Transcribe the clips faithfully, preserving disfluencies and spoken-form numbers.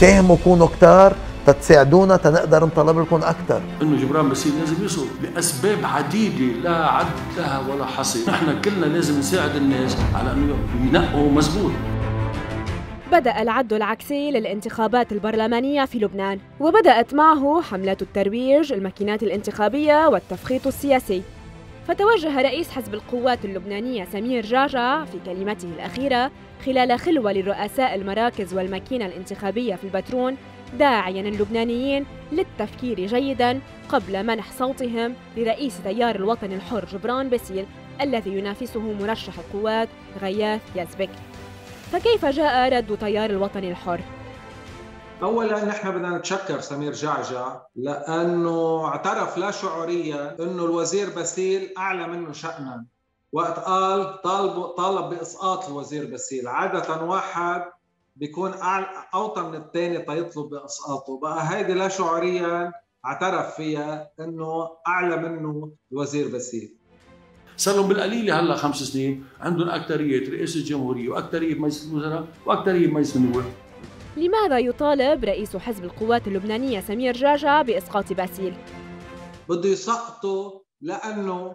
ساهموا كونوا كتار تتساعدونا تنقدر نطلب لكم اكثر. انه جبران باسيل لازم يصل لاسباب عديده لا عد لها ولا حصر، نحن كلنا لازم نساعد الناس على انه ينقوا مزبوط. بدأ العد العكسي للانتخابات البرلمانية في لبنان، وبدأت معه حملات الترويج، الماكينات الانتخابية والتفخيط السياسي. فتوجه رئيس حزب القوات اللبنانية سمير جعجع في كلمته الأخيرة خلال خلوة لرؤساء المراكز والماكينة الانتخابية في البترون، داعياً اللبنانيين للتفكير جيداً قبل منح صوتهم لرئيس تيار الوطن الحر جبران باسيل الذي ينافسه مرشح القوات غياث يزبك. فكيف جاء رد تيار الوطن الحر؟ اولا نحن بدنا نتشكر سمير جعجع لانه اعترف لا شعوريا انه الوزير باسيل اعلى منه شأنا، وقت قال طالب طالب باسقاط الوزير باسيل. عاده واحد بيكون اوطى من الثاني تيطلب باسقاطه، بقى هيدي لا شعوريا اعترف فيها انه اعلى منه الوزير باسيل. صار لهم بالقليله هلا خمس سنين عندهم اكثريه رئيس الجمهوريه واكثريه بمجلس الوزراء واكثريه بمجلس النواب. لماذا يطالب رئيس حزب القوات اللبنانية سمير جعجع بإسقاط باسيل؟ بده يسقطه لأنه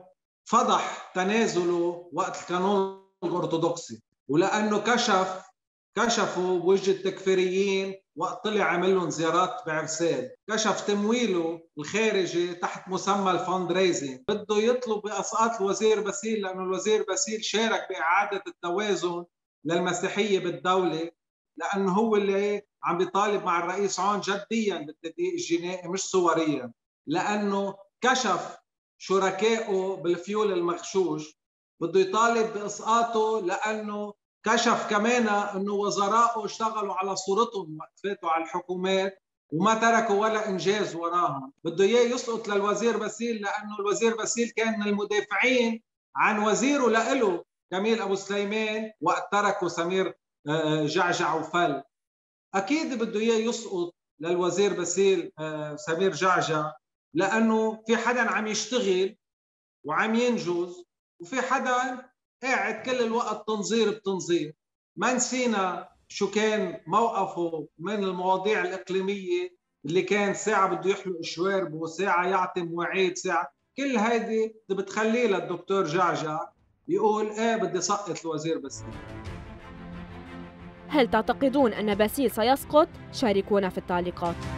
فضح تنازله وقت القانون الأرثوذكسي، ولأنه كشف كشفوا بوجه التكفيريين وقت طلع عمل لهم زيارات بعرسال، كشف تمويله الخارجي تحت مسمى الفند ريزنج. بده يطلب بإسقاط الوزير باسيل لأنه الوزير باسيل شارك بإعادة التوازن للمسيحية بالدولة، لأنه هو اللي عم بيطالب مع الرئيس عون جديا بالتدقيق الجنائي مش صوريا، لأنه كشف شركائه بالفيول المغشوش. بده يطالب بإسقاطه لأنه كشف كمان أنه وزرائه اشتغلوا على صورتهم وقت فاتوا على الحكومات وما تركوا ولا إنجاز وراهم. بده إياه يسقط للوزير باسيل لأنه الوزير باسيل كان من المدافعين عن وزيره لإله كميل أبو سليمان وقت تركوا سمير جعجع وفل. اكيد بده اياه يسقط للوزير باسيل سمير جعجع لانه في حدا عم يشتغل وعم ينجز، وفي حدا قاعد كل الوقت تنظير بتنظير. ما نسينا شو كان موقفه من المواضيع الاقليميه اللي كان ساعه بده يحلق شواربه، ساعه يعطي مواعيد، ساعه كل هيدي بتخليه للدكتور جعجع يقول ايه بدي سقط الوزير باسيل. هل تعتقدون أن باسيل سيسقط؟ شاركونا في التعليقات.